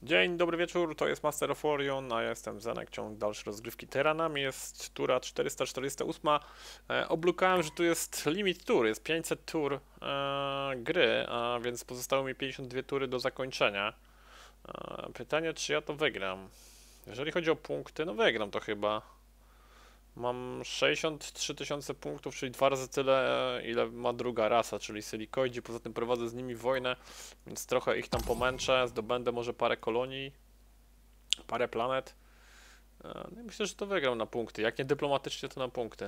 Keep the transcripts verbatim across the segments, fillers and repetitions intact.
Dzień dobry wieczór, to jest Master of Orion, a ja jestem Zenek, ciąg dalszy rozgrywki Terranami, jest tura czterysta czterdzieści osiem. E, oblukałem, że tu jest limit tur, jest pięćset tur e, gry, a więc pozostały mi pięćdziesiąt dwie tury do zakończenia. E, pytanie, czy ja to wygram? Jeżeli chodzi o punkty, no wygram to chyba. Mam sześćdziesiąt trzy tysiące punktów, czyli dwa razy tyle, ile ma druga rasa, czyli silikoidzi. Poza tym prowadzę z nimi wojnę, więc trochę ich tam pomęczę. Zdobędę może parę kolonii, parę planet. No i myślę, że to wygram na punkty. Jak nie dyplomatycznie, to na punkty.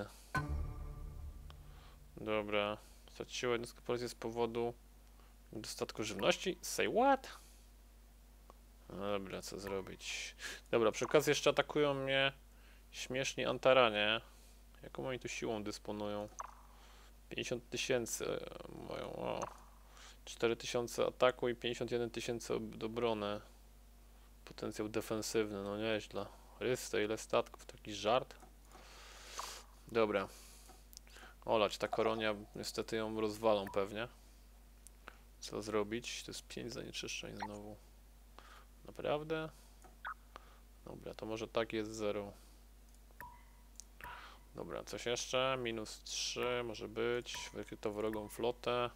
Dobra. Straciła jednostkę policję z powodu niedostatku żywności. Say what? Dobra, co zrobić? Dobra, przy okazji jeszcze atakują mnie śmieszni Antaranie. Jaką oni tu siłą dysponują? pięćdziesiąt tysięcy mają, o. cztery tysiące ataku i pięćdziesiąt jeden tysięcy do obrony. Potencjał defensywny, no nieźle. Ryste, ile statków, taki żart. Dobra. Olać, ta koronia, niestety ją rozwalą pewnie. Co zrobić? To jest pięć zanieczyszczeń znowu. Naprawdę? Dobra, to może tak jest zero. Dobra, coś jeszcze? Minus trzy może być. Wykryto wrogą flotę.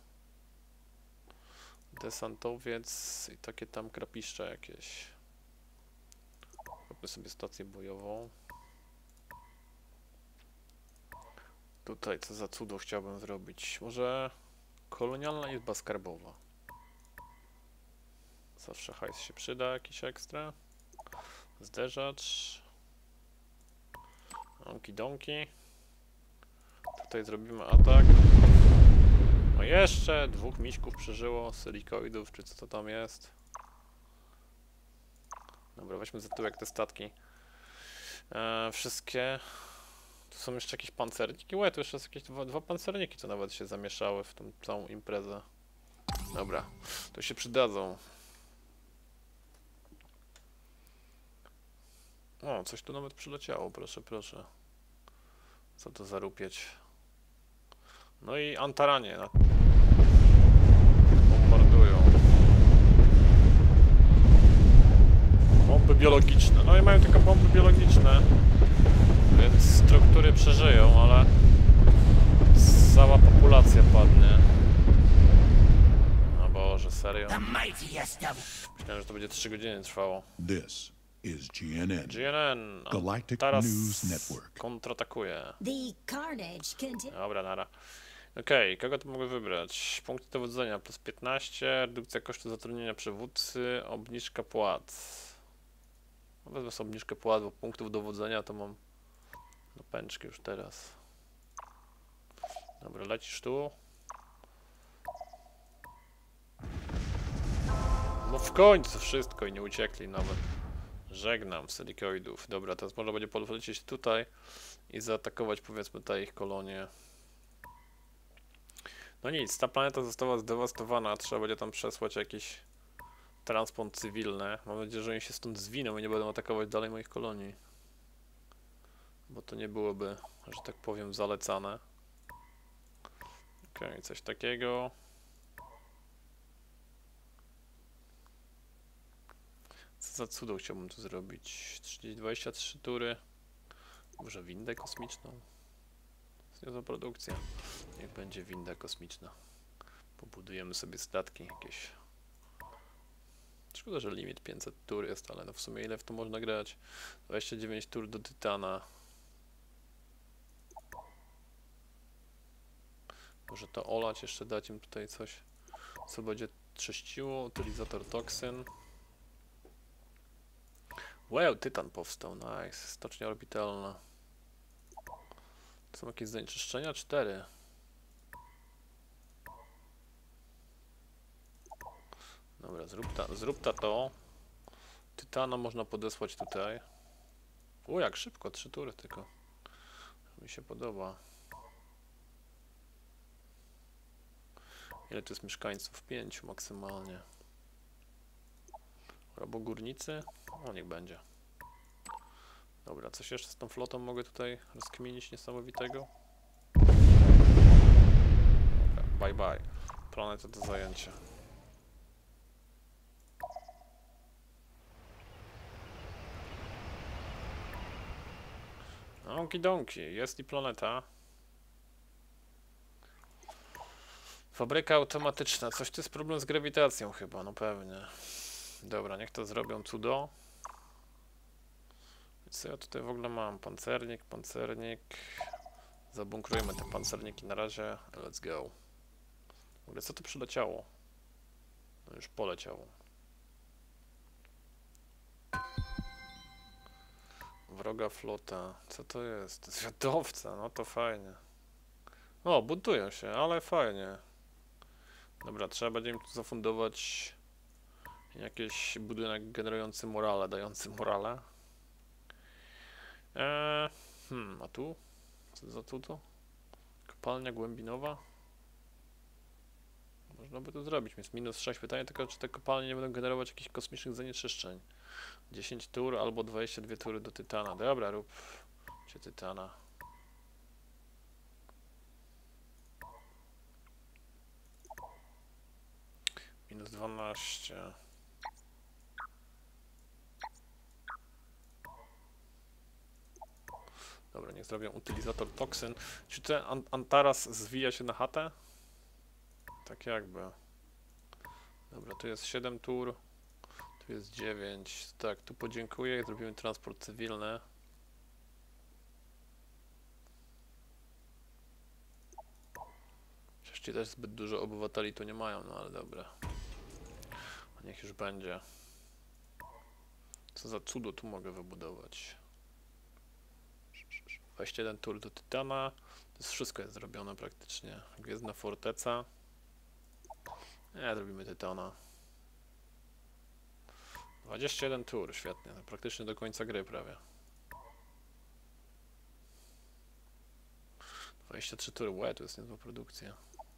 Desantowiec i takie tam krapiszcze jakieś. Róbmy sobie stację bojową. Tutaj co za cudo chciałbym zrobić. Może kolonialna izba skarbowa. Zawsze hajs się przyda, jakiś ekstra. Zderzacz. Donki. Tutaj zrobimy atak. No jeszcze dwóch miśków przeżyło, silikoidów, czy co to tam jest. Dobra, weźmy za tyłek te statki. E, wszystkie. Tu są jeszcze jakieś pancerniki. Łe, tu jeszcze są jakieś dwa, dwa pancerniki, co nawet się zamieszały w tą całą imprezę. Dobra, to się przydadzą. O, coś tu nawet przyleciało, proszę, proszę. Co to za rupieć? No i Antaranie bombardują. Bomby biologiczne. No i mają tylko bomby biologiczne. Więc struktury przeżyją, ale cała populacja padnie. No Boże, serio? Myślałem, że to będzie trzy godziny trwało. This is G N N. G N N. Galactic Teraz News Network. kontratakuje. The carnage continue. Dobra, nara. Okej, okay, kogo to mogę wybrać? Punkty dowodzenia plus piętnaście, redukcja kosztu zatrudnienia przywódcy, obniżka płac. No, wezmę sobie obniżkę płac, bo punktów dowodzenia to mam do pęczki już teraz. Dobra, lecisz tu. No w końcu wszystko i nie uciekli nawet. Żegnam silikoidów. Dobra, teraz można będzie polecieć tutaj i zaatakować, powiedzmy, te ich kolonie. No nic, ta planeta została zdewastowana, trzeba będzie tam przesłać jakiś transport cywilny. Mam nadzieję, że oni się stąd zwiną i nie będą atakować dalej moich kolonii. Bo to nie byłoby, że tak powiem, zalecane. Okej, okay, coś takiego. Co za cudo chciałbym tu zrobić? trzydzieści dwadzieścia trzy tury. Może windę kosmiczną? Niezła produkcja. Niech będzie winda kosmiczna. Pobudujemy sobie statki jakieś. Szkoda, że limit pięćset tur jest, ale no w sumie ile w to można grać? dwadzieścia dziewięć tur do Tytana. Może to olać, jeszcze dać im tutaj coś, co będzie trześciło. Utylizator toksyn. Wow, Tytan powstał, nice. Stocznia orbitalna. Są jakieś zanieczyszczenia? Cztery. Dobra, zrób ta, zrób ta to. Tytana można podesłać tutaj. O, jak szybko, trzy tury tylko. Mi się podoba. Ile tu jest mieszkańców? Pięciu maksymalnie. Robogórnicy? O, niech będzie. Dobra, coś jeszcze z tą flotą mogę tutaj rozkminić niesamowitego? Dobra, bye bye. Planeta do zajęcia. Okidoki, jest i planeta. Fabryka automatyczna. Coś tu jest problem z grawitacją chyba, no pewnie. Dobra, niech to zrobią cudo. Co ja tutaj w ogóle mam? Pancernik, pancernik. Zabunkrujmy te pancerniki na razie. Let's go. W ogóle co tu przyleciało? No już poleciało. Wroga flota. Co to jest? Zwiadowca, no to fajnie. O, buntują się, ale fajnie. Dobra, trzeba będzie im tu zafundować jakiś budynek generujący morale, dający morale. Eee, hmm, a tu? Co za tu to? Kopalnia głębinowa? Można by to zrobić, jest minus sześć. Pytanie tylko, czy te kopalnie nie będą generować jakichś kosmicznych zanieczyszczeń. dziesięć tur albo dwadzieścia dwie tury do tytana. Dobra, rób cię tytana. Minus dwanaście. Dobra, niech zrobią utylizator toksyn. Czy ten an Antaras zwija się na chatę? Tak jakby. Dobra, tu jest siedem tur. Tu jest dziewięć. Tak, tu podziękuję. Zrobimy transport cywilny. Przecież też zbyt dużo obywateli tu nie mają, no ale dobra. Niech już będzie. Co za cudo tu mogę wybudować? dwadzieścia jeden tur do tytana. To jest wszystko jest zrobione praktycznie. Gwiezdna forteca. Nie, zrobimy tytana. dwadzieścia jeden tur, świetnie. Praktycznie do końca gry prawie. dwadzieścia trzy tury, łe, to jest niezła produkcja.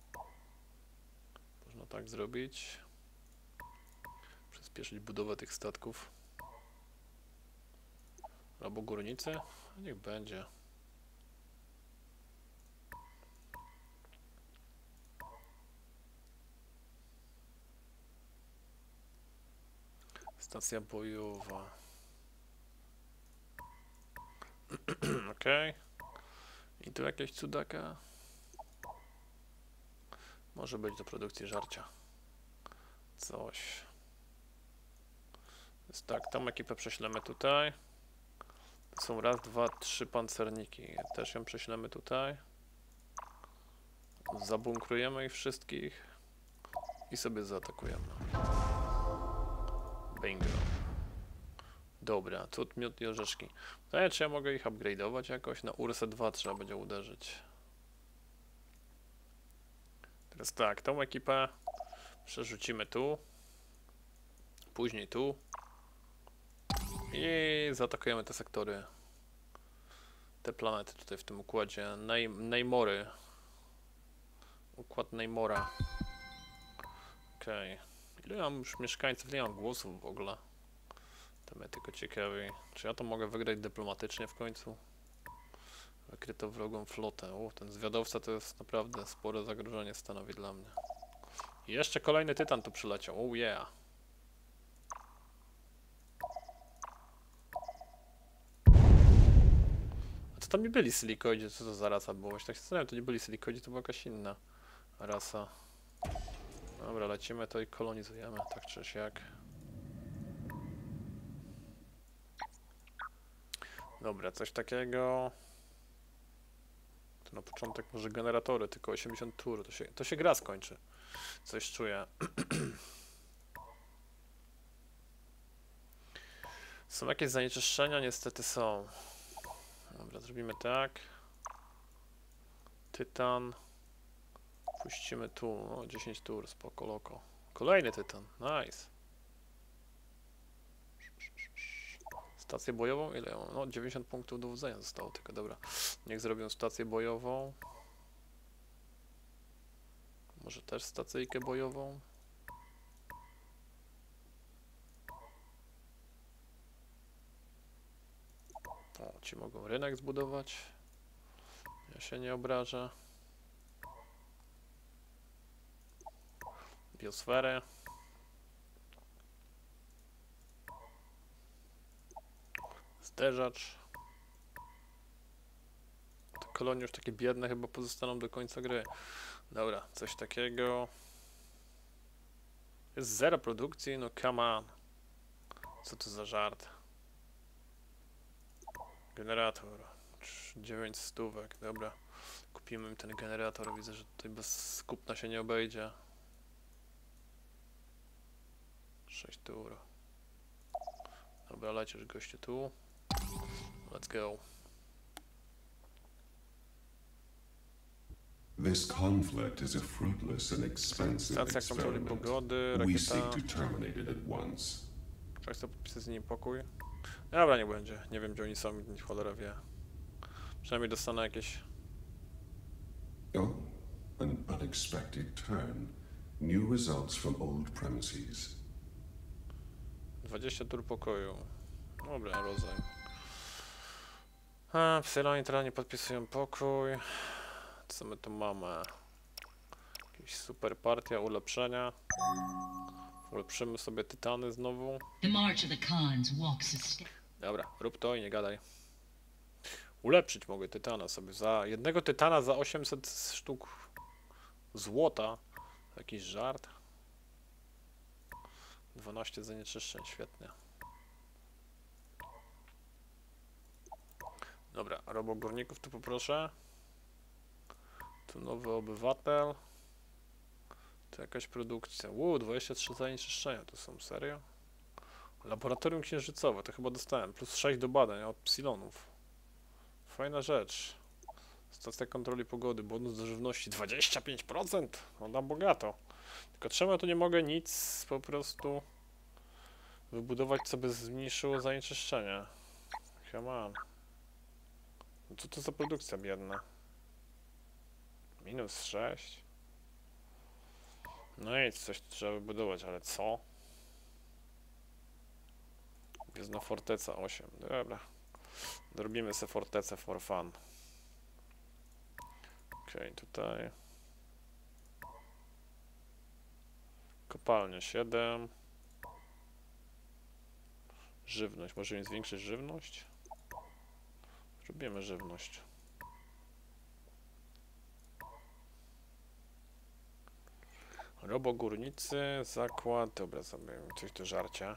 Można tak zrobić. Przyspieszyć budowę tych statków. Albo górnicy? Niech będzie. Stacja bojowa. Ok. I tu jakieś cudaka. Może być do produkcji żarcia. Coś. Jest tak, tą ekipę prześlemy tutaj. To są raz, dwa, trzy pancerniki. Też ją prześlemy tutaj. Zabunkrujemy ich wszystkich. I sobie zaatakujemy. Bingo. Dobra, cud, miód i orzeszki. No, czy ja mogę ich upgrade'ować jakoś? Na Ursę dwa trzeba będzie uderzyć. Teraz tak, tą ekipę przerzucimy tu. Później tu. I zaatakujemy te sektory. Te planety tutaj w tym układzie. Nej Nejmory. Układ Nejmora. Okej. Okay. Ile ja mam już mieszkańców? Ile ja mam głosów w ogóle? To mnie tylko ciekawi. Czy ja to mogę wygrać dyplomatycznie w końcu? Wykryto wrogą flotę. U, ten zwiadowca to jest naprawdę spore zagrożenie stanowi dla mnie. I jeszcze kolejny tytan tu przyleciał. Oh yeah. A co tam nie byli silikoidzi? Co to za rasa była? Właśnie tak się zastanawiam, to nie byli silikoidzi, to była jakaś inna rasa. Dobra, lecimy to i kolonizujemy, tak czy siak. Dobra, coś takiego. To na początek może generatory, tylko osiemdziesiąt tur. To się, to się gra skończy. Coś czuję. Są jakieś zanieczyszczenia? Niestety są. Dobra, zrobimy tak. Tytan. Puścimy tu. No, dziesięć tur, spoko, loko. Kolejny tytan, nice. Stację bojową? Ile ja mam? No, dziewięćdziesiąt punktów dowodzenia zostało tylko, dobra. Niech zrobią stację bojową. Może też stacyjkę bojową. O, ci mogą rynek zbudować. Ja się nie obrażę. Biosferę. Zderzacz. kolonie już takie biedne chyba pozostaną do końca gry. Dobra, coś takiego. Jest zero produkcji, no come on. Co to za żart? Generator. dziewięć stówek, dobra. Kupimy im ten generator, widzę, że tutaj bez kupna się nie obejdzie. sześć tur. Dobra, lecisz gościu tu. Let's go. This conflict is a fruitless and expensive Stacja kontroli experiment. pogody, We seek rakieta. to terminate it at once. Chcę podpisać z nimi pokój. Dobra, nie będzie. Nie wiem, gdzie oni są, cholera wie. Przynajmniej dostanę jakieś... Oh, an unexpected turn. New results from old premises. dwadzieścia tur pokoju. Dobra, rozejm. A, psyloni teraz nie podpisują pokój. Co my tu mamy? Jakieś super partia, ulepszenia. Ulepszymy sobie tytany znowu. The march of the Khans walks a step. Dobra, rób to i nie gadaj. Ulepszyć mogę tytana sobie. Za jednego tytana za osiemset sztuk złota. Jakiś żart. dwanaście zanieczyszczeń, świetnie. Dobra, robogórników tu poproszę. Tu nowy obywatel. Tu jakaś produkcja. Uuu, dwadzieścia trzy zanieczyszczenia. To są serio? Laboratorium księżycowe, to chyba dostałem. Plus sześć do badań od psilonów. Fajna rzecz. Stacja kontroli pogody, bonus do żywności dwadzieścia pięć procent. No na bogato. Tylko czemu ja tu nie mogę nic po prostu wybudować, co by zmniejszyło zanieczyszczenie? Come on. No co to za produkcja biedna? Minus sześć. No i coś tu trzeba wybudować, ale co? Gwiezdna forteca osiem. Dobra. Dorobimy sobie fortecę for fun. Okej, okay, tutaj. Kopalnia siedem. Żywność. Może im zwiększyć żywność? Robimy żywność. Robogórnicy, zakład. Dobra, sobie coś do żarcia.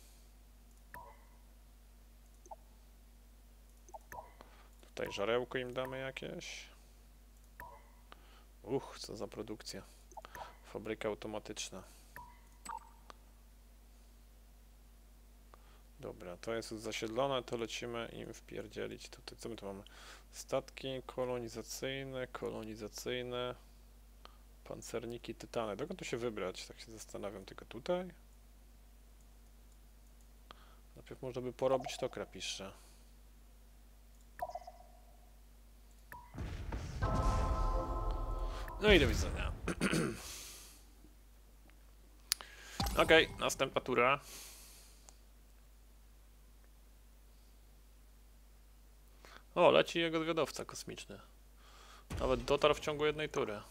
Tutaj żarełko im damy jakieś. Uch, co za produkcja. Fabryka automatyczna. Dobra, to jest już zasiedlone, to lecimy im wpierdzielić. Tutaj co my tu mamy? Statki kolonizacyjne, kolonizacyjne. Pancerniki, tytany. Dokąd tu się wybrać? Tak się zastanawiam. Tylko tutaj? Najpierw można by porobić to krapiszcze. No i do widzenia. Okej, okay, następna tura. O, leci jego zwiadowca kosmiczny. Nawet dotarł w ciągu jednej tury.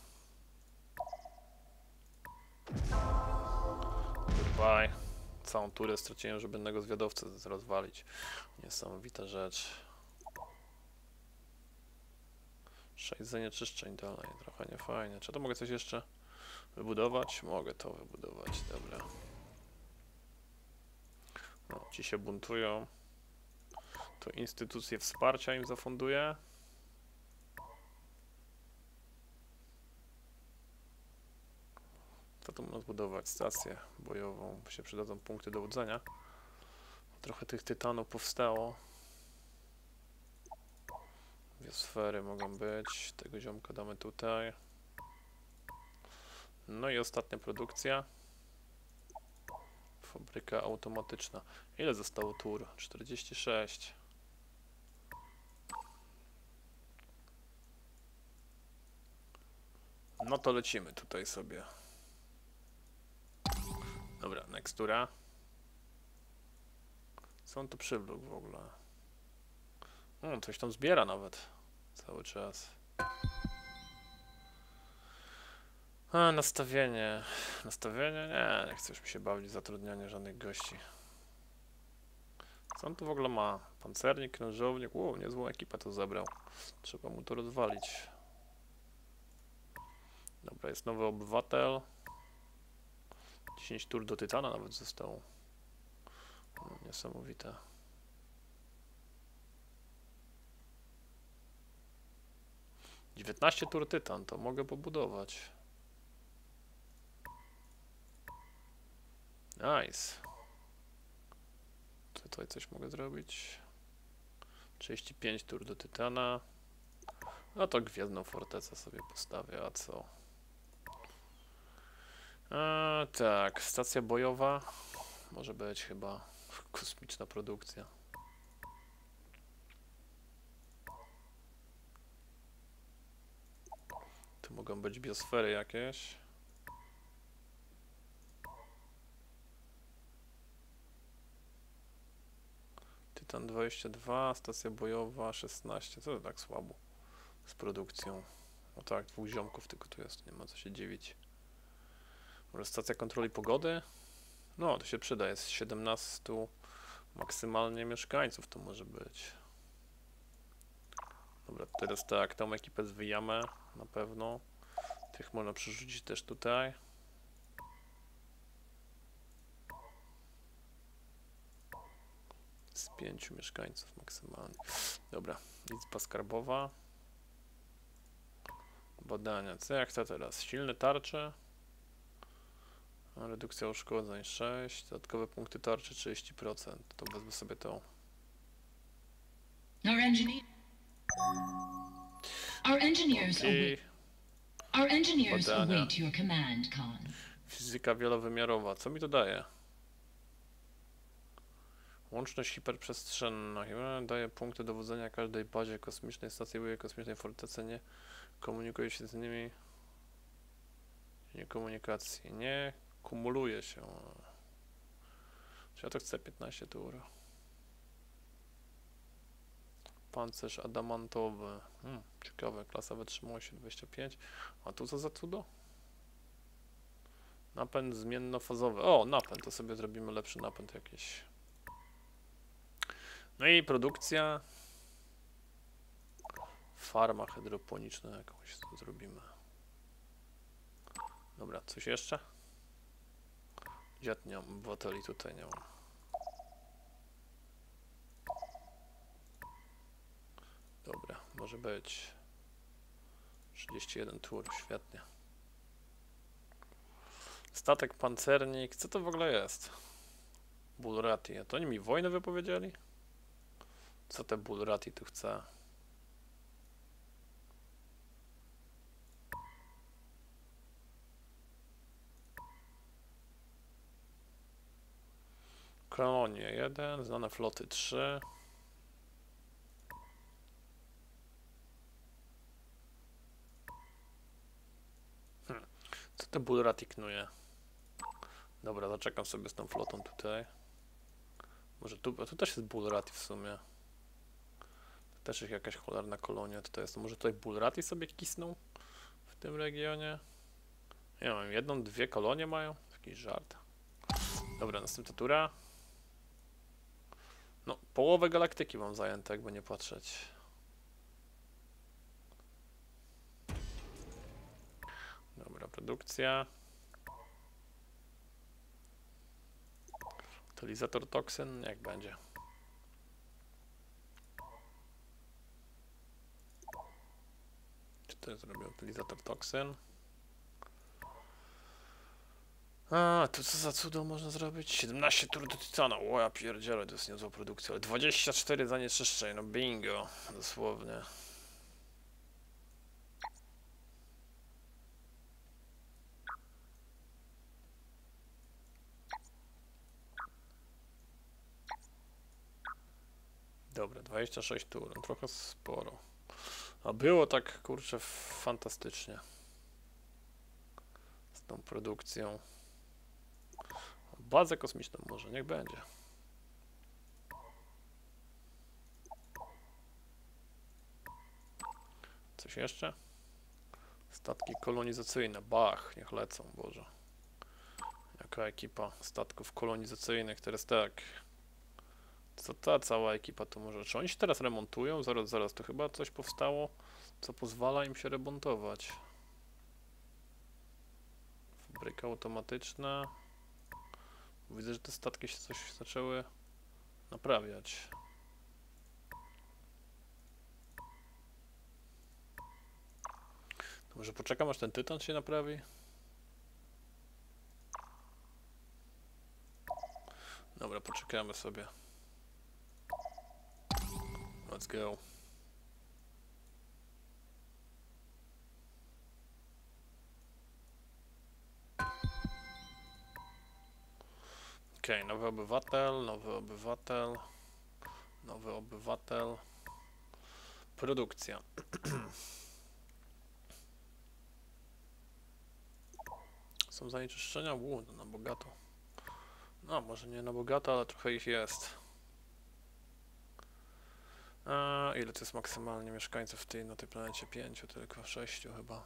Goodbye. Całą turę straciłem, żeby jednego zwiadowcę rozwalić. Niesamowita rzecz. sześć zanieczyszczeń dalej, trochę niefajnie. Czy to mogę coś jeszcze wybudować? Mogę to wybudować, dobra. No, ci się buntują. To instytucje wsparcia im zafunduję. Co tu można zbudować? Stację bojową, się przydadzą punkty dowodzenia. Trochę tych tytanów powstało. Dwie sfery mogą być. Tego ziomka damy tutaj. No i ostatnia produkcja. Fabryka automatyczna. Ile zostało tur? czterdzieści sześć. No to lecimy tutaj sobie. Dobra, next tura. Co on tu przywlókł w ogóle? Hmm, coś tam zbiera nawet. Cały czas. A, nastawienie. Nastawienie? Nie, nie chcę już mi się bawić w zatrudnianie żadnych gości. Co on tu w ogóle ma? Pancernik, krążownik. Wow, niezłą ekipę tu zebrał. Trzeba mu to rozwalić. Dobra, jest nowy obywatel. dziesięć tur do Tytana nawet zostało. No, niesamowite. dziewiętnaście tur Tytan, to mogę pobudować. Nice. Tutaj coś mogę zrobić. trzydzieści pięć tur do Tytana. No to Gwiezdną Fortecę sobie postawię, a co? A, tak, stacja bojowa. Może być chyba kosmiczna produkcja. Tu mogą być biosfery jakieś. Tytan dwadzieścia dwa, stacja bojowa szesnaście. Co to tak słabo z produkcją? No tak, dwóch ziomków tylko tu jest, nie ma co się dziwić. Może stacja kontroli pogody? No, to się przyda, jest siedemnaście maksymalnie mieszkańców, to może być. Dobra, teraz tak, tą ekipę zwijamy na pewno. Tych można przerzucić też tutaj. Z pięciu mieszkańców maksymalnie. Dobra, liczba skarbowa. Badania. Co jak to teraz? Silne tarcze. Redukcja uszkodzeń sześć. Dodatkowe punkty tarczy trzydzieści procent. To wezmę sobie to. Our engineer. Our engineers I await. Our engineers Badania. await your command, Khan. fizyka wielowymiarowa. Co mi to daje? Łączność hiperprzestrzenna. Daje punkty dowodzenia każdej bazie kosmicznej, stacji bojowej, kosmicznej fortecy. Nie komunikuje się z nimi. Nie komunikacji. Nie kumuluje się. Czy ja to chcę piętnaście tur. Pancerz adamantowy. Hmm, ciekawe. Klasa wytrzymałości dwadzieścia pięć. A tu co za cudo? Napęd zmiennofazowy. O, napęd. To sobie zrobimy lepszy napęd jakiś. No i produkcja. Farma hydroponiczna jakąś zrobimy. Dobra, coś jeszcze? Dziad nie mam, obywateli tutaj nie mam. Dobra, może być. trzydzieści jeden tur, świetnie. Statek pancernik, co to w ogóle jest? Bulrati, a to oni mi wojnę wypowiedzieli? Co te Bulrati tu chce? Kolonie jeden, znane floty trzy. Hmm. Co te Bulrati knuje? Dobra, zaczekam sobie z tą flotą tutaj. Może tu, tu też jest Bulrati w sumie. To też jest jakaś cholerna kolonia tutaj jest. Może tutaj Bulrati sobie kisną w tym regionie? Nie wiem, jedną, dwie kolonie mają? Jakiś żart. Dobra, następna tura. No, połowę galaktyki mam zajęte, jakby nie patrzeć. Dobra, produkcja. Utylizator toksyn, jak będzie. Czy to zrobię utylizator toksyn? A, to co za cudo można zrobić? siedemnaście tur do Tytana. O, ja pierdzielę, to jest niezła produkcja. Ale dwadzieścia cztery zanieczyszczeń, no bingo, dosłownie. Dobra, dwadzieścia sześć tur, no trochę sporo. A było tak, kurczę, fantastycznie. Z tą produkcją. Bazę kosmiczną może, niech będzie. Coś jeszcze? Statki kolonizacyjne, bach, niech lecą, Boże. Jaka ekipa statków kolonizacyjnych, teraz tak. Co ta cała ekipa tu może? Czy oni się teraz remontują? Zaraz, zaraz, to chyba coś powstało, co pozwala im się remontować. Fabryka automatyczna. Widzę, że te statki się coś zaczęły naprawiać. To może poczekam, aż ten tytan się naprawi? Dobra, poczekamy sobie. Let's go. Okej, okay, nowy obywatel, nowy obywatel, nowy obywatel. Produkcja. Są zanieczyszczenia? Uu, na bogato. No, może nie na bogato, ale trochę ich jest. A ile to jest maksymalnie mieszkańców w tej, na tej planecie? Pięciu, tylko sześciu chyba.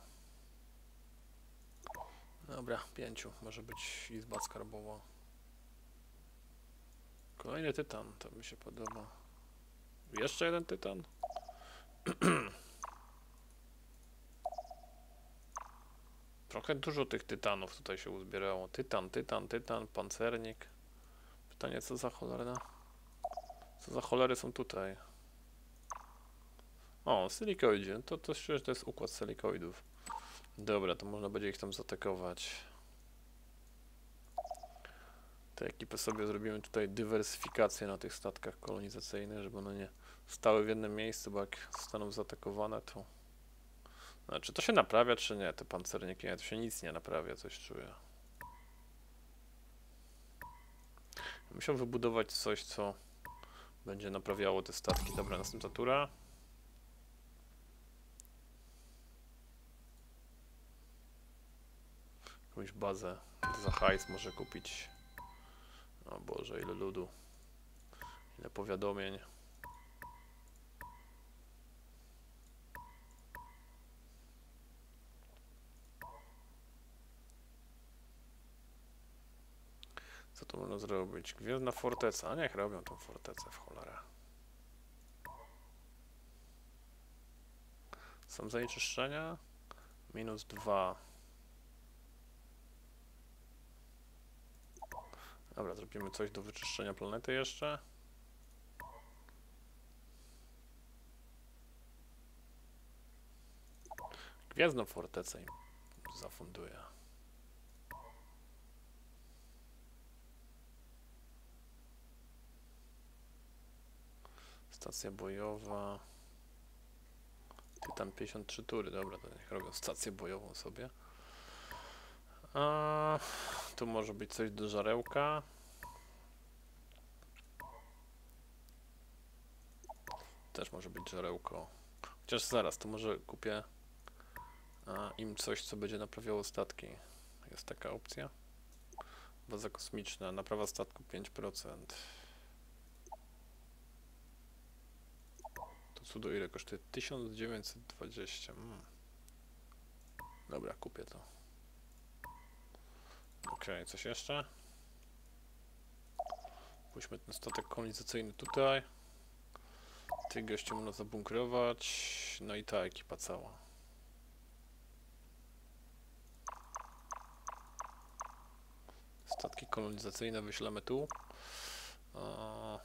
Dobra, pięciu. Może być izba skarbowa. Kolejny tytan, to mi się podoba. Jeszcze jeden tytan? Trochę dużo tych tytanów tutaj się uzbierało. Tytan, tytan, tytan, pancernik. Pytanie, co za cholerna? Co za cholery są tutaj? O, silikoidzie. To, to, to jest układ silikoidów. Dobra, to można będzie ich tam zaatakować. Te ekipy sobie zrobimy tutaj dywersyfikację na tych statkach kolonizacyjnych, żeby one nie stały w jednym miejscu, bo jak zostaną zaatakowane, to... Znaczy, to się naprawia, czy nie? Te pancerniki, nie, to się nic nie naprawia, coś czuję. Musiał wybudować coś, co będzie naprawiało te statki. Dobra, następna tura. Jakąś bazę za hajs może kupić. O Boże, ile ludu. Ile powiadomień. Co tu można zrobić? Gwiezdna forteca. A niech robią tą fortecę, w cholerę. Są zanieczyszczenia? Minus dwa. Dobra, zrobimy coś do wyczyszczenia planety jeszcze. Gwiezdną fortecę im zafunduję. Stacja bojowa. Tytan pięćdziesiąt trzy tury, dobra, to niech robią stację bojową sobie. A, tu może być coś do żarełka. Też może być żarełko. Chociaż zaraz, to może kupię a, im coś, co będzie naprawiało statki. Jest taka opcja. Baza kosmiczna, naprawa statku pięć procent. To cudo ile kosztuje? tysiąc dziewięćset dwadzieścia. Hmm. Dobra, kupię to. Ok, coś jeszcze? Pójdźmy ten statek kolonizacyjny tutaj. Tych gości można zabunkrować. No i ta ekipa cała. Statki kolonizacyjne wyślemy tu. A...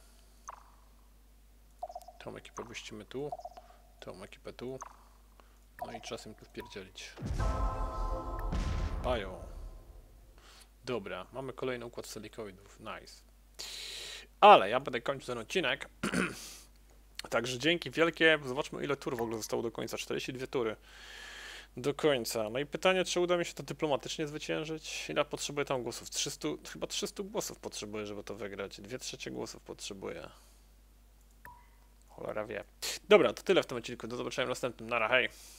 Tą ekipę puścimy tu. Tą ekipę tu. No i czas im tu wpierdzielić. Bają. Dobra, mamy kolejny układ silikoidów. Nice. Ale ja będę kończył ten odcinek. Także dzięki wielkie. Zobaczmy, ile tur w ogóle zostało do końca. czterdzieści dwie tury do końca. No i pytanie, czy uda mi się to dyplomatycznie zwyciężyć? Ile potrzebuję tam głosów? trzysta, chyba trzysta głosów potrzebuję, żeby to wygrać. dwie trzecie głosów potrzebuję. Cholera wie. Dobra, to tyle w tym odcinku. Do zobaczenia w następnym. Nara, hej!